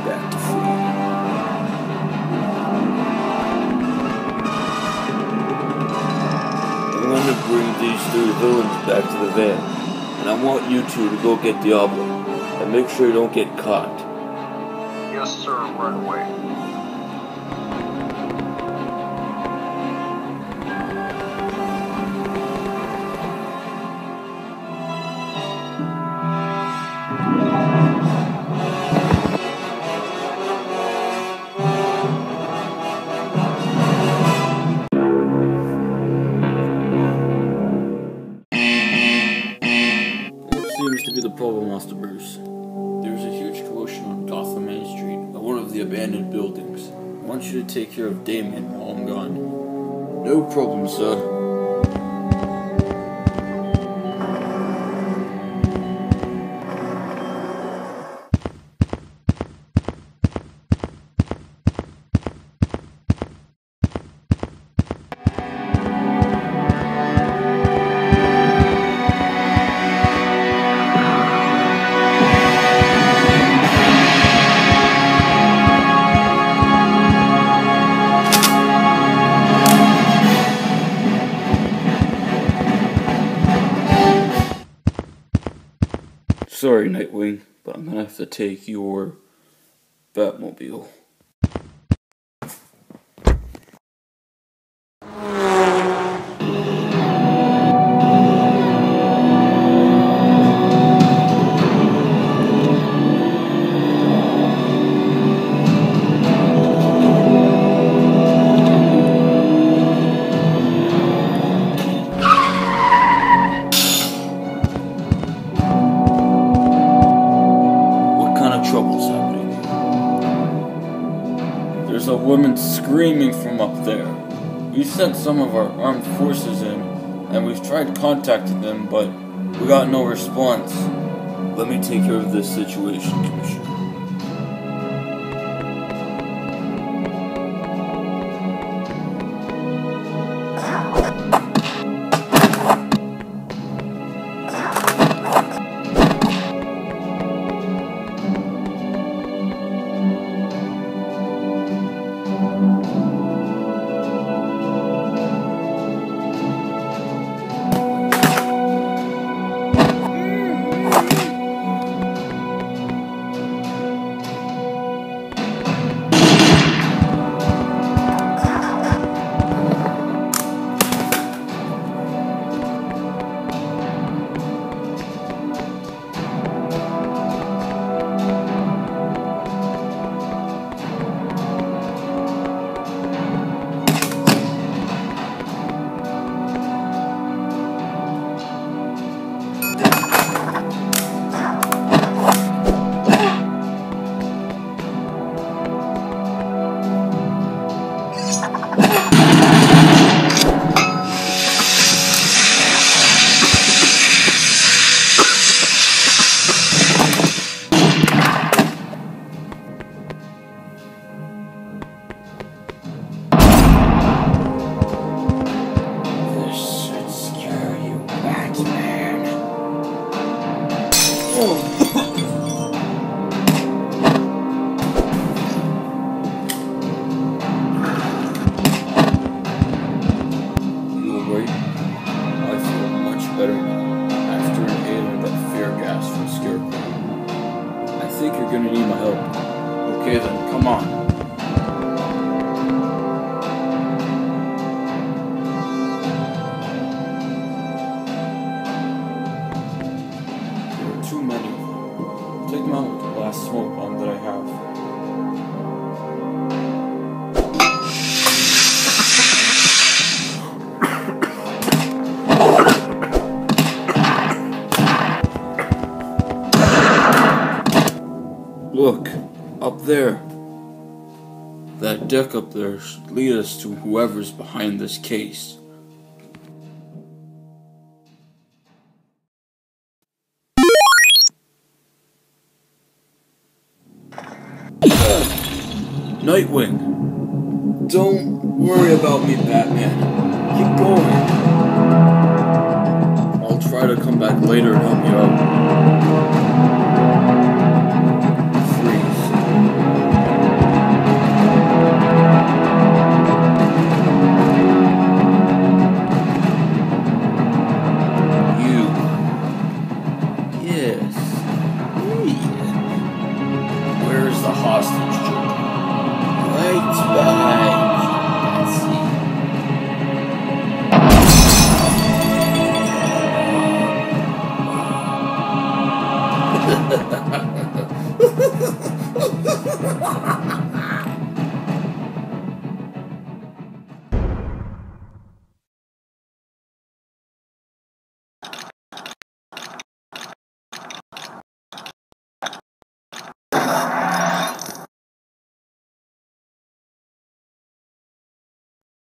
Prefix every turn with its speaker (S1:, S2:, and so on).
S1: back to free. I'm going to bring these three villains back to the van, and I want you two to go get Diablo, and make sure you don't get caught.
S2: Yes, sir, right away.
S1: Seems to be the problem, Master Bruce. There's a huge commotion on Gotham Main Street at one of the abandoned buildings. I want you to take care of Damien while I'm gone. No problem, sir. Sorry, Nightwing, but I'm gonna have to take your Batmobile. There's a woman screaming from up there. We sent some of our armed forces in, and we've tried contacting them, but we got no response. Let me take care of this situation, Commissioner. I think you're gonna need my help. Okay then, come on. There are too many of them. Take them out with the last smoke bomb that I have. Look, up there. That deck up there should lead us to whoever's behind this case. Nightwing! Don't worry about me, Batman. Keep going. I'll try to come back later and help you out. Freeze. Lights back.